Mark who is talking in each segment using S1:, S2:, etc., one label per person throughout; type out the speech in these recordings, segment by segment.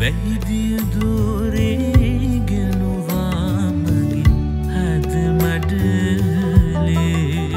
S1: වැහිදිය දෝරේ ගෙනුවා මගේ හද මඩලේ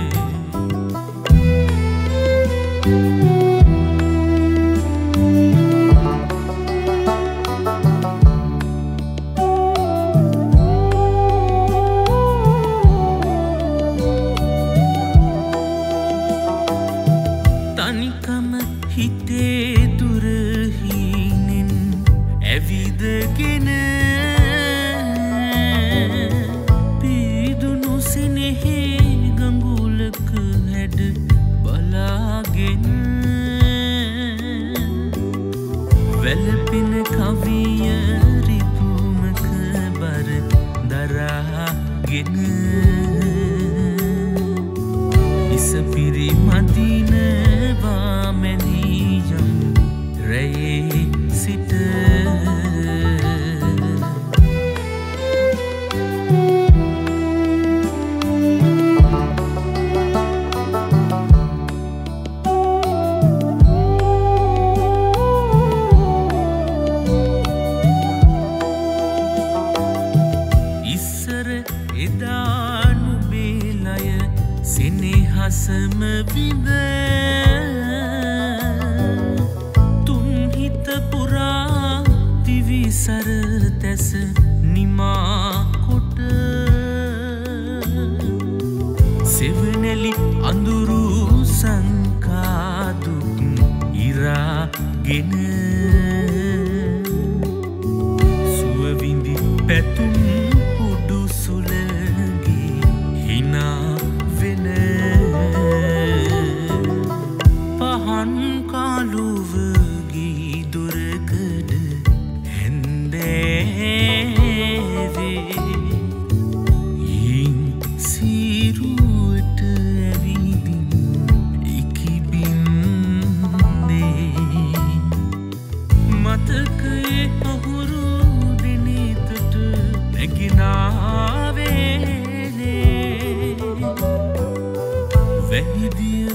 S1: තනිකම හිතේ දුරහිනෙන් ඇවිදගෙන පීදුණු සෙනෙහි ගඟුලක හැඩ බලාගෙන වැළපෙන කවිය රිපුමක බර දරාගෙන ඉසපිරි මදිනවා මැනියම් රැයේ සිට ඉස්සර එදා නුඹේ ලය සෙනෙහසම විඳ තුන් හිත පුරා දිවිසර තැස නිමා කොට සෙවණැලි අඳුරු සංකාදුක් ඉරාගෙන සුව විඳි පැතුම් උඩු සුලගී හිනා වෙන පහන් කාලුවගී දුරකඩ හැන්දෑවේ හිං සීරුවට ඇවිදින් ඉකිබින්දේ මතකයේ අහුරු දිනීතට නැගිනාවේනේ වැහිදිය